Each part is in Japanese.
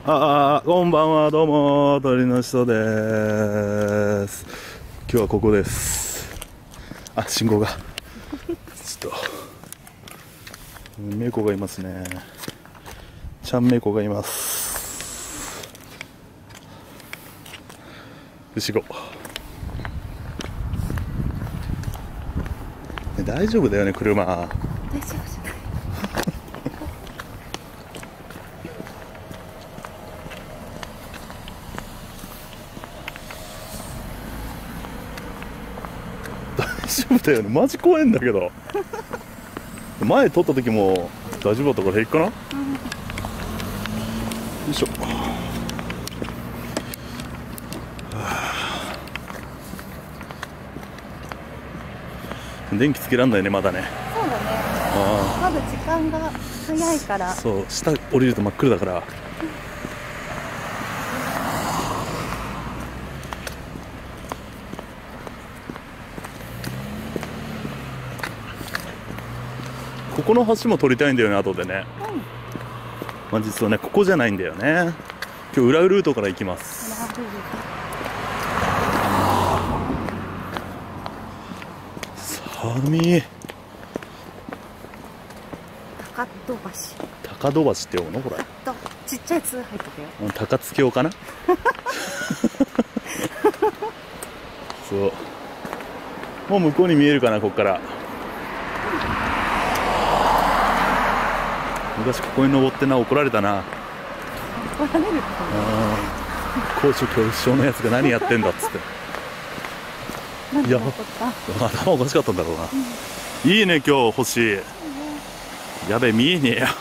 こんばんは、どうも、鳥の人です。今日はここです。信号が。ちょっと、猫がいますね。ちゃん猫がいます。後ろ。大丈夫だよね、車。 大丈夫じゃない。 大丈夫だよね、マジ怖いんだけど。前撮った時も大丈夫だったから平気かな。よいしょ。電気つけらんないね、まだね。 そうだね。まだ時間が早いから。 そう、下降りると真っ暗だから。ここの橋も撮りたいんだよね、後でね。まあ実はね、ここじゃないんだよね。今日裏ルートから行きます。寒い。 高戸橋。 高戸橋って読むのこれ。 ちっちゃい「つ」入ってたよ。 高津峡かな。そう。もう向こうに見えるかな、ここから。昔ここに登ってな、怒られたな。 怒られるって。 高所恐怖症のやつが何やってんだっつって。いや、頭おかしかったんだろうな。いいね、今日星。やべえ、見えねえや。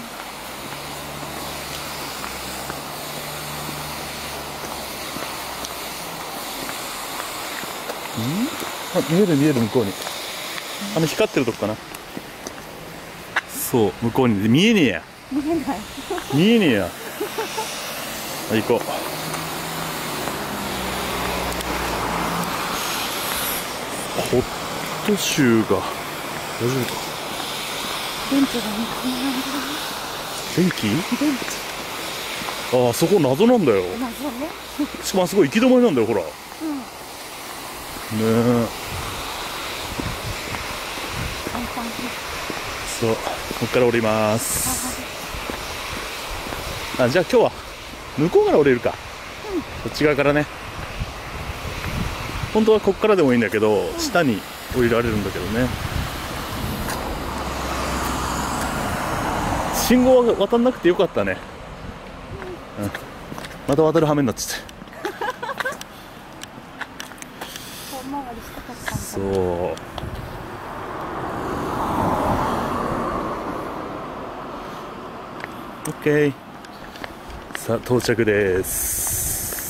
見える見える、向こうに。光ってるとこかな。そう、向こうに見えねえや。 見えない。 見えねえや。行こう。ホットシューが大丈夫か。 電池がね。 電気？ 電池。 あそこ謎なんだよ。 謎ね。 しかもあそこ行き止まりなんだよ、ほら。ねえ。そう、ここから降ります。じゃあ今日は向こうから降りるか。こっち側からね。本当はここからでもいいんだけど、下に降りられるんだけどね。信号は渡んなくてよかったね。また渡る羽目になっちゃって。そう。オッケー。さあ到着です。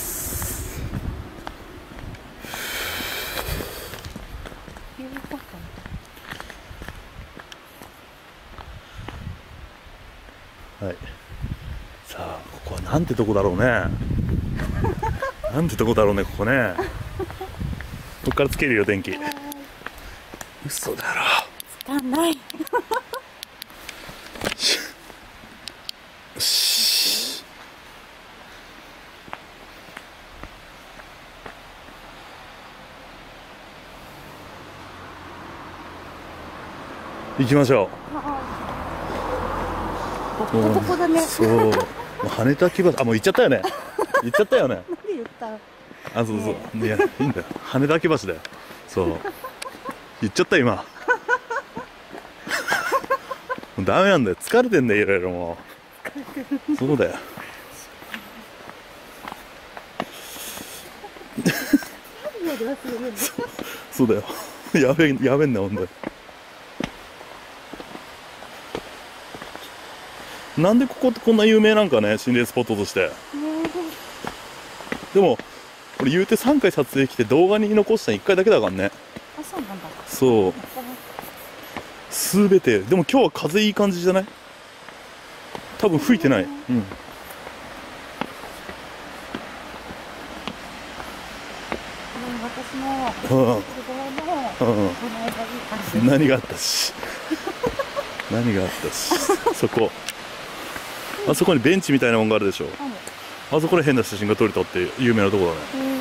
はい。さあここはなんてとこだろうね。なんてとこだろうね、ここね。ここからつけるよ、電気。嘘だろ。 つかない。 行きましょう。 ボコボコだね。 そう。もう羽田木橋、もう行っちゃったよね。行っちゃったよね。 何言った？ そうそう。いや、いいんだよ。羽田木橋だよ。そう。行っちゃった今。もうダメなんだよ。疲れてんだよ、いろいろもう。そうだよ。そうだよ。やべえんだよ、ほんとに。なんでここってこんな有名なんかね、心霊スポットとして。でも俺言うて3回撮影来て動画に残したの1回だけだからね。 そうなんだ。 そう。すべて。でも今日は風いい感じじゃない？多分吹いてない。 私の何があったし何があったしそこあそこにベンチみたいなもんがあるでしょ。 はい。 あそこで変な写真が撮れたって有名なとこだね。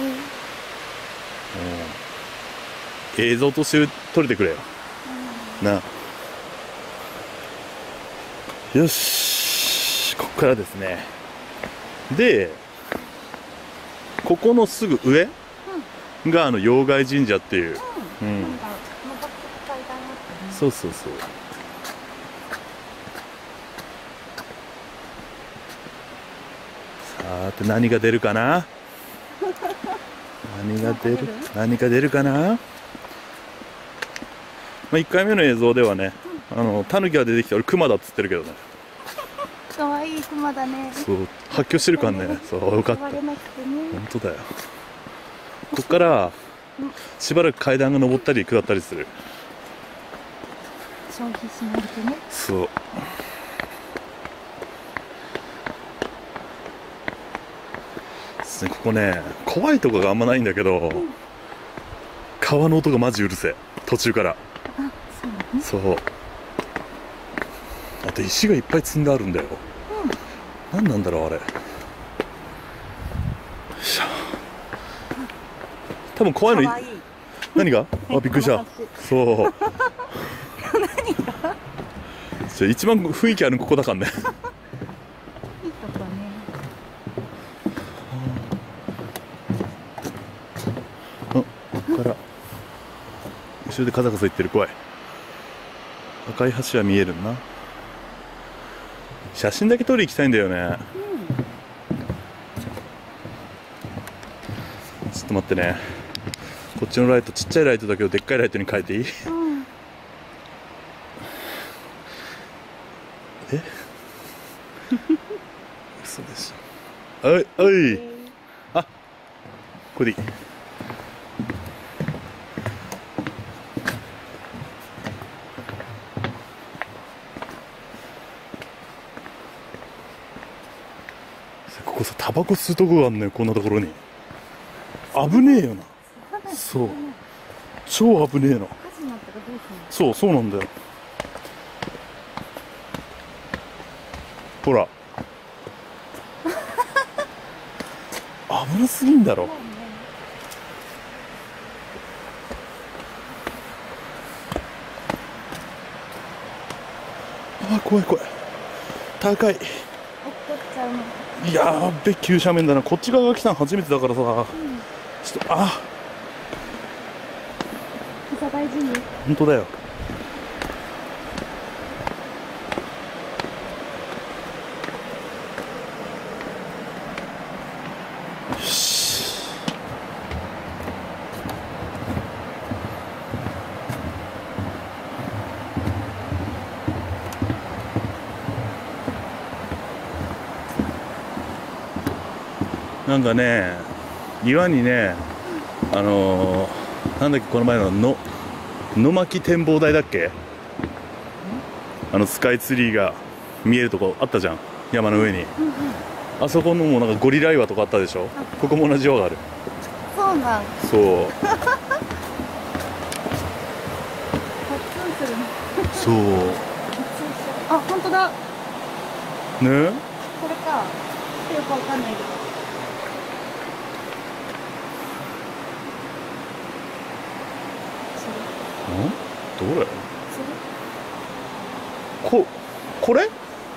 映像として撮れてくれよな。よし、ここからですね。でここのすぐ上が妖怪神社っていう、うんなんか登ってく階段あったね。 そうそうそう。さて何が出るかな。何が出るかな。まあ、1回目の映像ではね、タヌキが出てきた。俺クマだっつってるけどね。 可愛い熊だね。 そう発狂してるからね。そうよかった。 呼ばれなくてね。 本当だよ。こっからしばらく階段が上ったり下ったりする。 消費しないとね。 そうここね、怖いとこがあんまないんだけど、川の音がマジうるせえ、途中から。 あ、そうなの。 そう、あと石がいっぱい積んであるんだよ。何なんだろうあれ。よいしょ。多分怖いの可愛い。 何が、あ、びっくりしたそうじゃあ一番雰囲気あるのここだからね。 いいとこね。 ここから後ろでカサカサ言ってる。怖い。赤い橋は見えるな。写真だけ撮り行きたいんだよね。ちょっと待ってね。こっちのライトちっちゃいライトだけどでっかいライトに変えていい？え嘘でしょ。はいはい、あ、これでいい。ここさ、タバコ吸うとこがあんのよ、こんなところに。危ねえよな。そう、超危ねえの。 火事になったらどうするの？ そう、そうなんだよ。ほら危なすぎんだろ。あ、怖い怖い。高い。 落っこっちゃうの。 いやーべ、急斜面だな。こっち側が来たの初めてだからさ、ちょっと、あ、 膝大事に。 本当だよ。よし。なんかね、岩にね、なんだっけ、この前の野巻展望台だっけ、スカイツリーが見えるとこあったじゃん、山の上に。あそこのもなんかゴリラ岩とかあったでしょ。ここも同じ岩がある。 そうなん。 そうパッツンするの。 そうあ、本当だ。 ね。 これか。よくわかんないけど。 どれ？これ？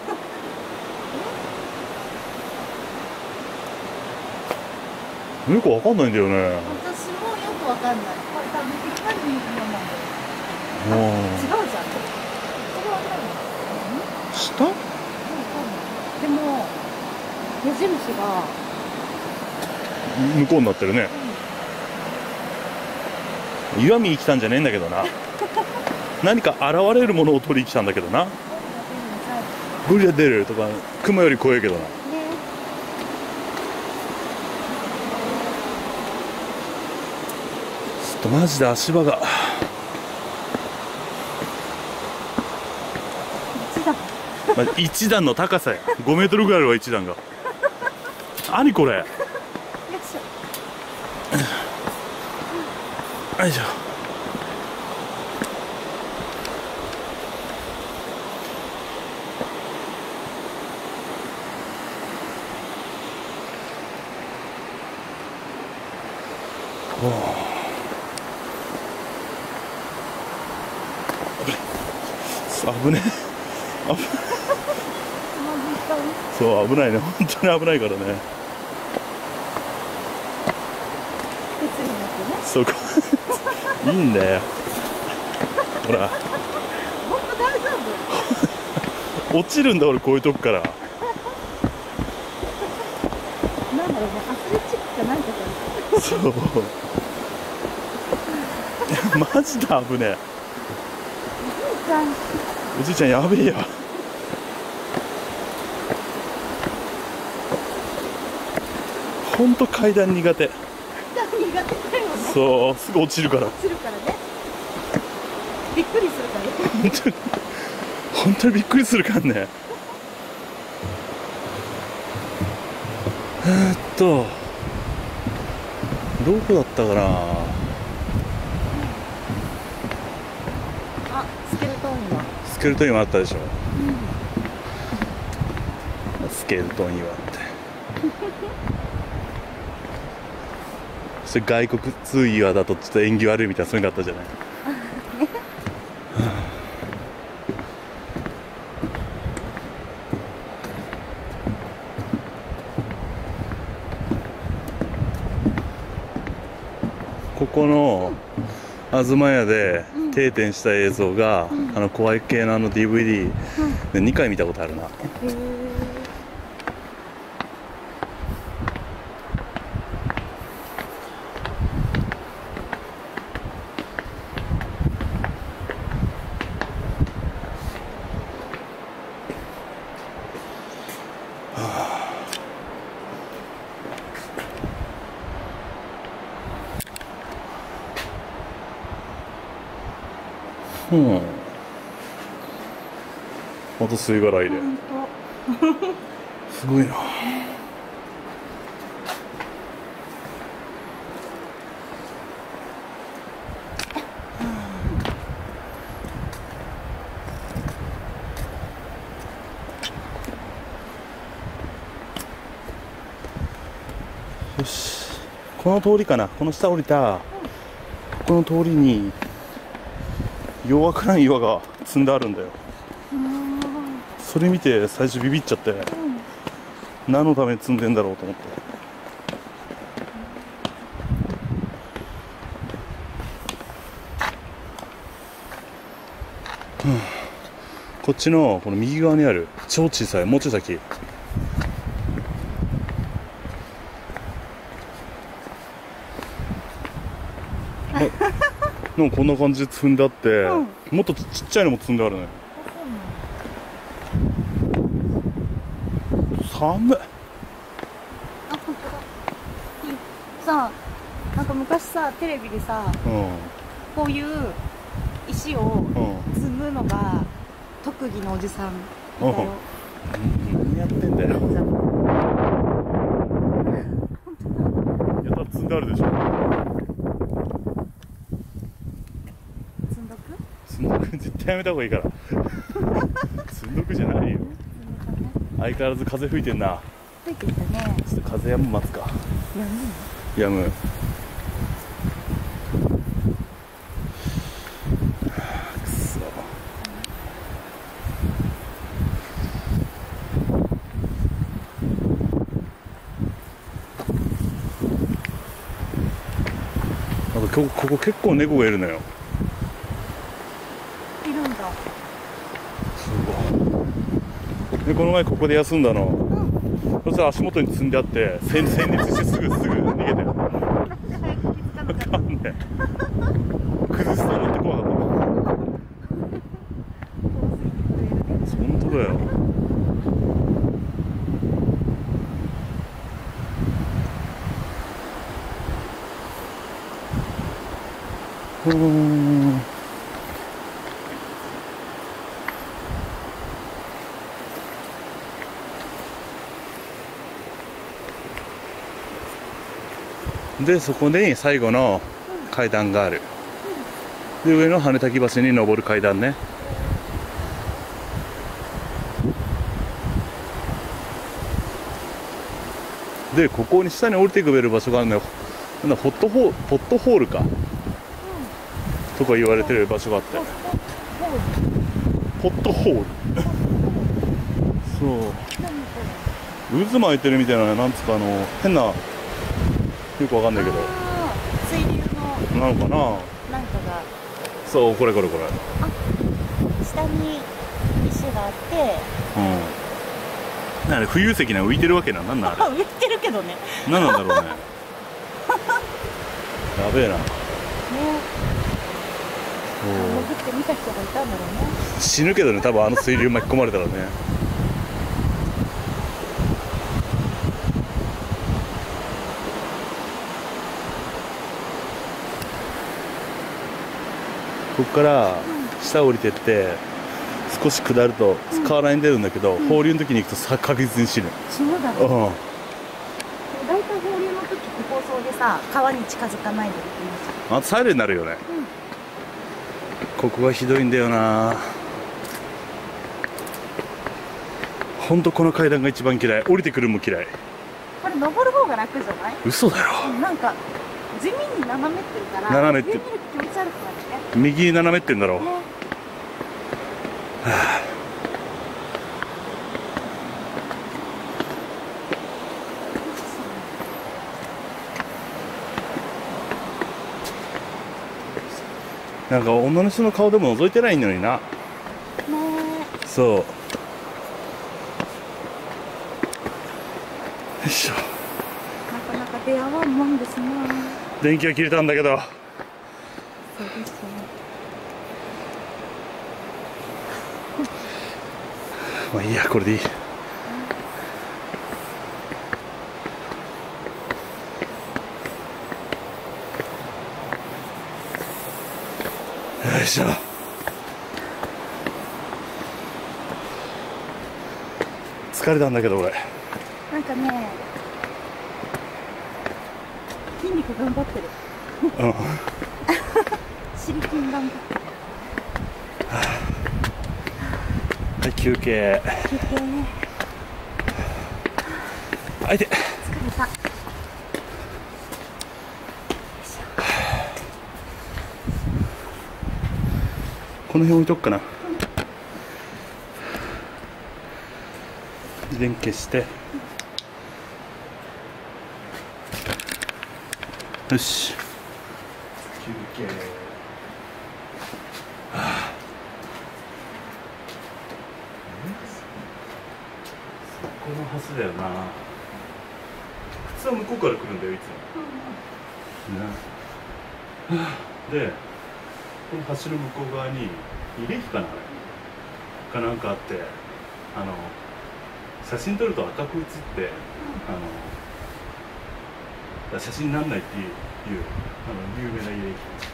よくわかんないんだよね。 私もよくわかんない。これ多分いかにいいものなんだよ。 違違うじゃん。これわかんない。 下？ わかんない。でも矢印が向こうになってるね。岩見に来たんじゃねえんだけどな。何か現れるものを取りに来たんだけどな。ゴリラ出るとか熊より怖いけどな。 ね。 ちょっとマジで足場が一段の高さや。5メートルぐらいあるわ、一段が。何これ。よよいしょ。 いしょ。 危ねえ。そう、危ないね。本当に危ないからね。そこいいんだよ。ほら僕大丈夫。 落ちるんだ俺、こういうとこから。 なんだろうね、アスレチックかなんかか。 そう。いやマジで危ねえ。おじいちゃんやべえや。ほんと階段苦手。 苦手だよね。 そう、すぐ落ちるから。 落ちるからね。びっくりするからね。 本当にびっくりするからね。どこだったかな。 あ、スケルトン岩。 スケルトン岩あったでしょ。スケルトン岩ってそれ外国通岩だとちょっと縁起悪いみたいな、そういうのがあったじゃない。ここの東屋で定点した映像が、怖い系のDVD で2回見たことあるな。また吸い殻入れ。すごいな。よし、この通りかな。この下降りたこの通りにようわからん岩が積んであるんだよ。それ見て最初ビビっちゃって、何のために積んでんだろうと思って。こっちのこの右側にある超小さい、もうちょい先、でもこんな感じで積んであって、もっとちっちゃいのも積んであるね。寒い。 あ、本当だ。さあ、なんか昔さ、テレビでさ、こういう石を積むのが特技のおじさんいたよ。 何やってんだよ。やったら積んであるでしょ。積んどく絶対やめた方がいいから。積んどくじゃないよ。相変わらず風吹いてんな。 吹いてきたね。 ちょっと風やむ待つか。やむ。くそ。なんかここ結構猫がいるのよ。 いるんだ。 すごい。でこの前ここで休んだの。そしたら足元に積んであって戦慄してすぐ逃げて。わかんねえ。崩しそうになって怖かった。本当だよ。でそこに最後の階段がある。で上の羽滝橋に登る階段ね。でここに下に降りてくれる場所があるのよ。 なんだポットホールか、とか言われてる場所があって、ポットホールそう渦巻いてるみたいな、なんつうか変な、よくわかんないけど水流のなのかな、 なんかが、 そうこれ、 下に石があって、 なんか浮遊石が浮いてるわけな、なんなんあれ浮いてるけどね。 なんなんだろうねやべえな、 ね、潜って見た人がいたんだろうね。 死ぬけどね、多分あの水流巻き込まれたらね。ここから下降りてって少し下ると河原に出るんだけど、放流の時に行くと確実に死ぬ。 死ぬだろう。大体放流の時って放送でさ、川に近づかないでって言います。 あとサイレンになるよね、ここがひどいんだよな。ほんとこの階段が一番嫌い。降りてくるのも嫌い。 これ登る方が楽じゃない？ 嘘だろ。 なんか地味に斜めってるから、 斜めって上見ると気持ち悪くなるね。 右に斜めってんだろう、 ね。 なんか女の人の顔でも覗いてないのにな。そうよいしょ。 なかなか出会わんもんですな。 電気が切れたんだけど。 そうですね。 まあいいや、これでいい。よいしょ。疲れたんだけど俺。 なんかね、筋肉頑張ってる。シリキン頑張ってる。 はい、休憩。 休憩ね。 あいて。 疲れた。 この辺置いとくかな。電消して。よし。休憩。この橋だよな。普通は向こうから来るんだよいつも。で、この橋の向こう側に慰霊碑かな、あれかなんかあって、写真撮ると赤く写って、写真にならないっていう有名な慰霊碑。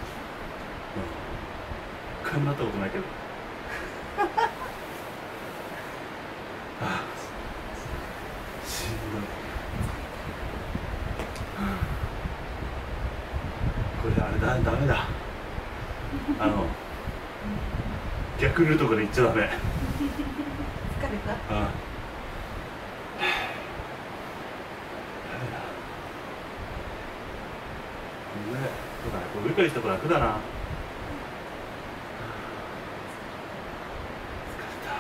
一回もなったことないけど。しんどい。これあれダメだ。逆ルートから行っちゃダメ。 疲れた。 ダメだ。そうだね、これ上からしたら楽だな。疲れた。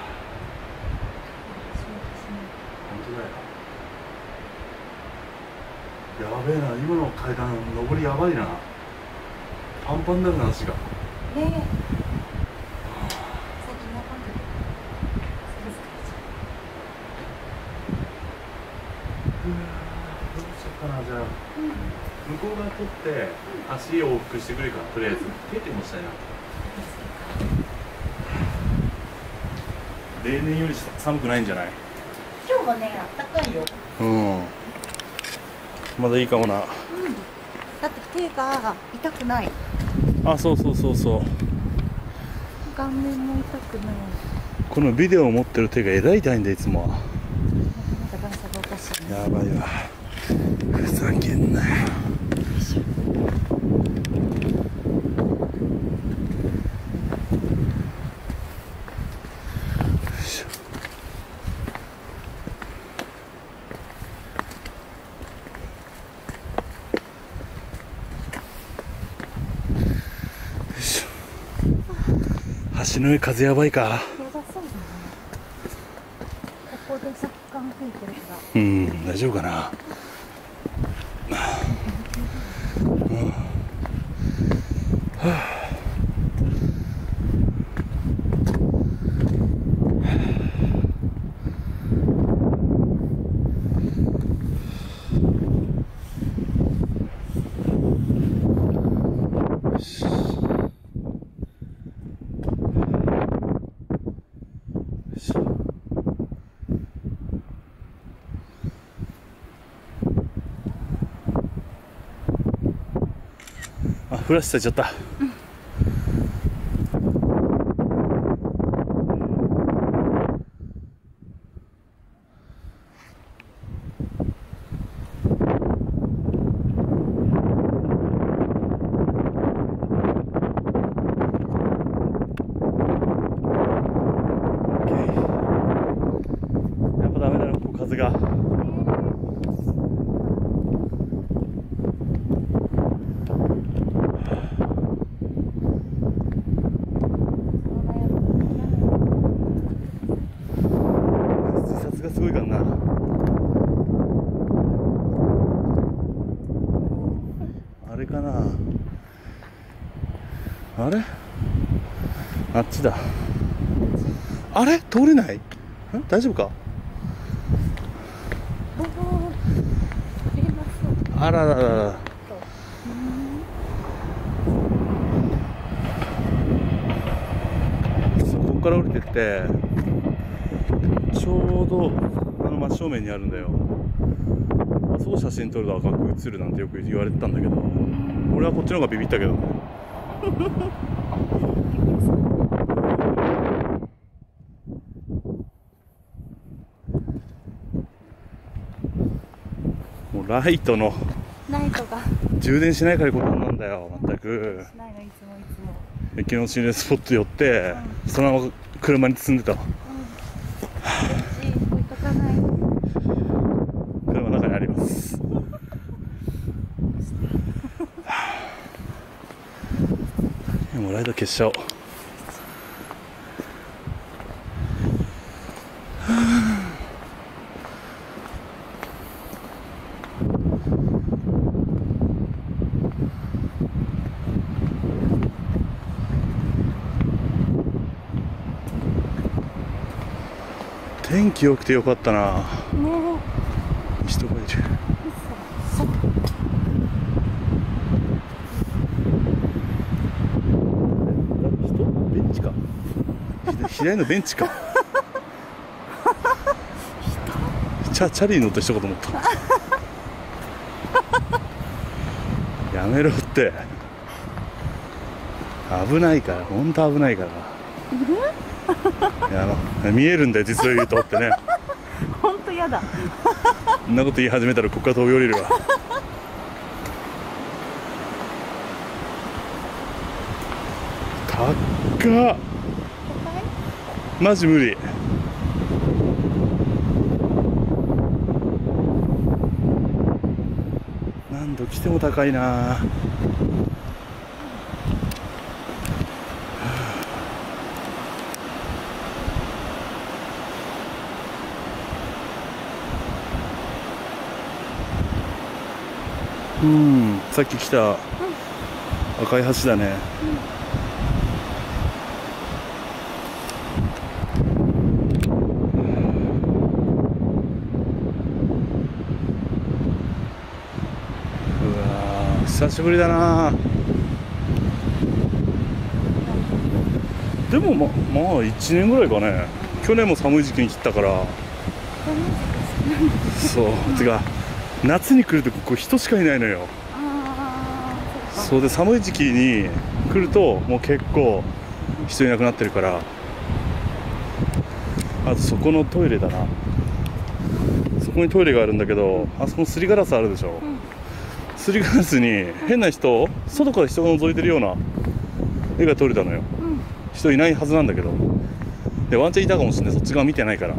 本当だよ。やべえな、今の階段上りやばいな。パンパンになるな足が。 ねえ。最近わかんない。 どうしようかな、じゃあ、向こう側取って足を往復してくれるから、とりあえず手でもしたいな。例年より寒くないんじゃない？ 今日はね、あったかいよ。 まだいいかもな。 だって手が痛くない。 あ、そうそうそうそう。 顔面も痛くない。 このビデオを持ってる手がえらい痛いんだいつも。 なんか段差がおかしいね。 やばいわ。ふざけんなよ。 橋の上風やばいか。 やばそうだね。ここで若干吹いてるから。 うん、大丈夫かな。あ、フラッシュされちゃった。やっぱダメだな、ここ風が。自殺がすごいからな。あれかな。あれ？あっちだ。あれ？通れない？大丈夫か？あらららら。ここから降りてって、ちょうど真正面にあるんだよ。あそこ写真撮ると赤く写るなんてよく言われてたんだけど、俺はこっちの方がビビったけどね。もうライトが充電しないからこんなんだよ、全く。駅の心霊スポット寄って、そのまま車に積んでた。車の中にあります。もうライト消しちゃおう。天気良くてよかったな。人がいる。ベンチか。左のベンチか。チャリに乗った人かと思った。やめろって。危ないから、本当危ないから。いや、見えるんだよ、実を言うとってね。 本当やだ。 そんなこと言い始めたらここから飛び降りるわ。高っ。マジ無理。何度来ても高いな。さっき来た赤い橋だね。うわー、久しぶりだな。でもまあ1年ぐらいかね。去年も寒い時期に来たから。そうてか夏に来るとここ人しかいないのよ。そうで、寒い時期に来るともう結構人いなくなってるから。あとそこのトイレだな。そこにトイレがあるんだけど、あそこのすりガラスあるでしょ。すりガラスに変な人、外から人が覗いてるような絵が撮れたのよ。人いないはずなんだけど、でワンチャンいたかもしれない。そっち側見てないから。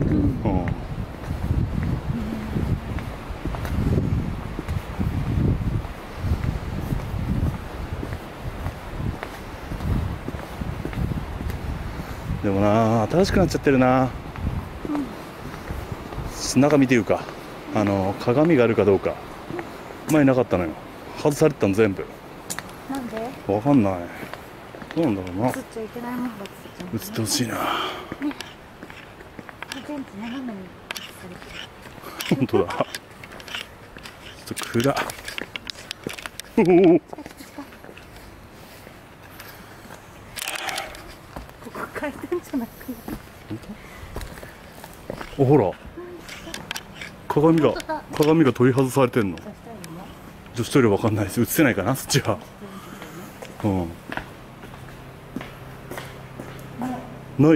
でもな新しくなっちゃってるな、中見ていうか、鏡があるかどうか。前なかったのよ。外されてたの全部。 なんでわかんない。どうなんだろうな。 映っちゃいけないものが映っちゃう。 映ってほしいな。 全部斜めに映されてる。 本当だ。ちょっと暗っ。 ここ階段じゃなくて。 お、ほら。鏡が取り外されてんの。女子トイレわかんないです。映せないかな、そっちは。うん。ない。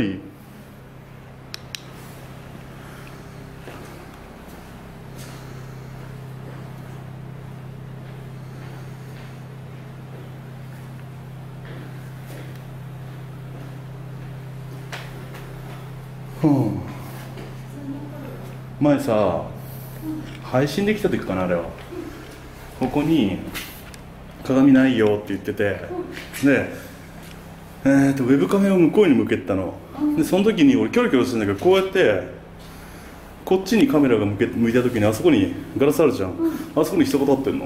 うん。前さ、配信できた時かな、あれは。ここに鏡ないよって言ってて、で、ウェブカメラを向こうに向けてたの。でその時に俺キョロキョロしてんだけど、こうやってこっちにカメラが向いた時に、あそこにガラスあるじゃん、あそこに人が立ってんの。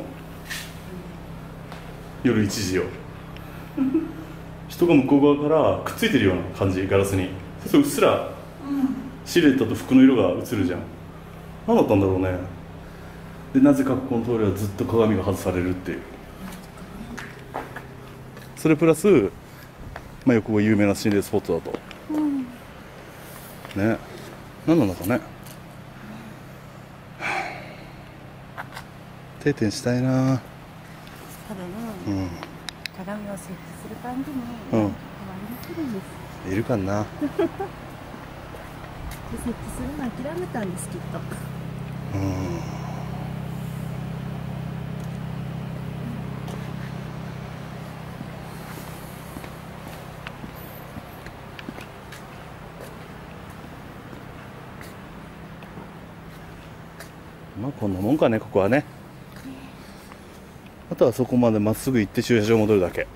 夜1時よ。人が向こう側からくっついてるような感じ、ガラスに。そうするとうっすらシルエットと服の色が映るじゃん。何だったんだろうね。でなぜかこの通りはずっと鏡が外されるっていう。それプラス、まあ、よく有名な心霊スポットだと、ね、何なのかね。定点したいな。 多分、鏡を設置するたんびに周りに来るんです。 いるかな。 で設置するの諦めたんですきっと。 まあこんなもんかね、ここはね。あとはそこまでまっすぐ行って駐車場戻るだけ。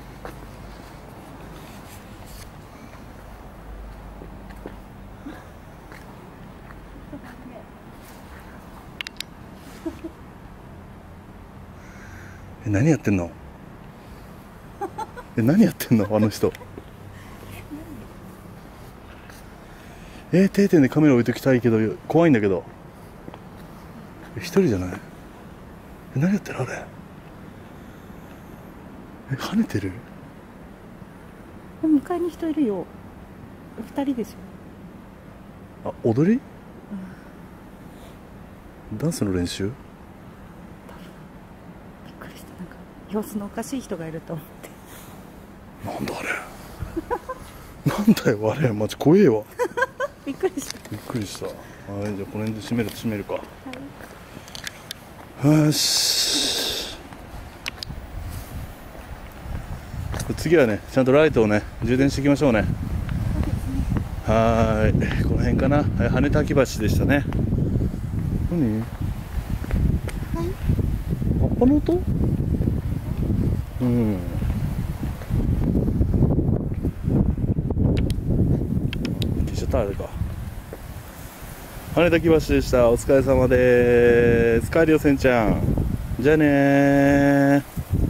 何やってんの？何やってんのあの人。定点でカメラ置いときたいけど怖いんだけど。一人じゃない？何やってるあれ。跳ねてる？ 向かいに人いるよ。2人でしょ。あ、踊り？ダンスの練習？ びっくりした。なんか様子のおかしい人がいると思って。 なんだあれ。なんだよあれ、マジ怖えわ。 びっくりした。 びっくりした。はい、じゃあこの辺で閉めるか。よし。次はね、ちゃんとライトをね充電していきましょうね。はい、この辺かな。羽滝橋でしたね。何？葉っぱの音？うん。消しちゃったあれか。羽滝橋でした。お疲れ様です。帰るよせんちゃん。じゃあねー。